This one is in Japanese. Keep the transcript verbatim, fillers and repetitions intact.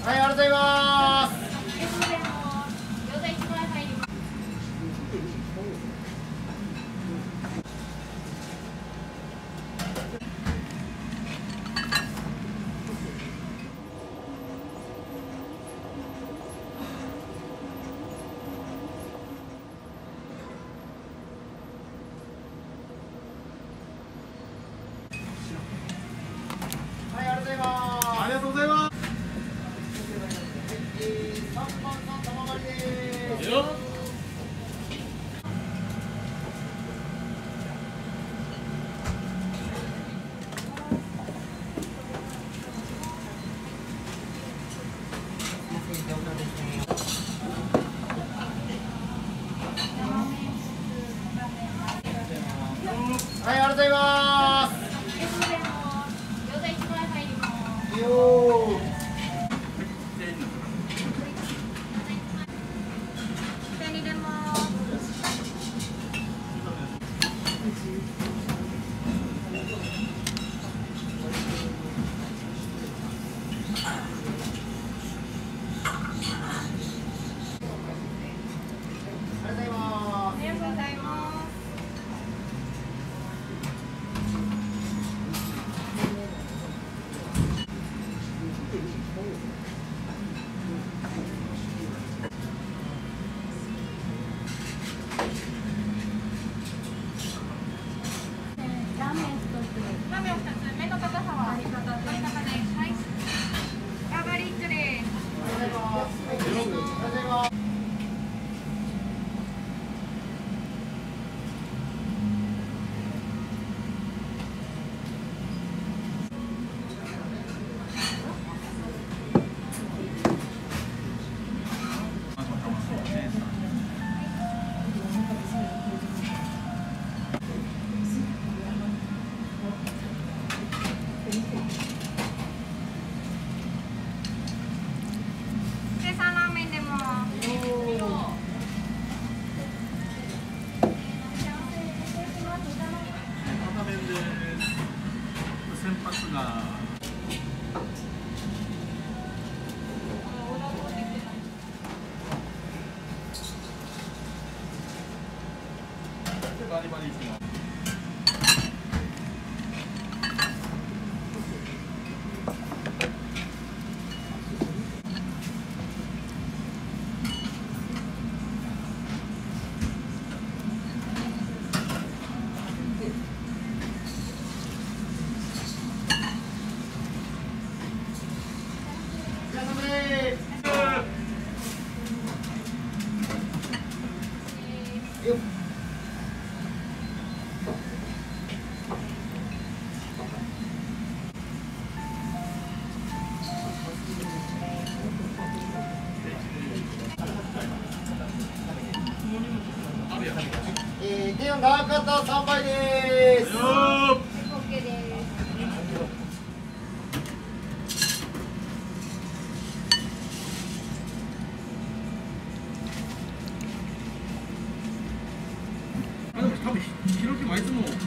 はい、ありがとうございます。はい、ありがとうございます。 ありがとうございます。 さんばんの玉割りです。 よっ。 はい、ありがとうございます。よー。 ラーメン一つ、ラーメン二つ、麺の高さは相方で、相方で、はい。ガーガリッチョです。 ありがとうございます。ありがとうございます。 生産ラーメンでも。 片面です。先発が。バリバリいきます。 よっ。えー、ではガーカタさんばいです。 よー。 オッケーです。 あ、でも多分ひろきもあいつも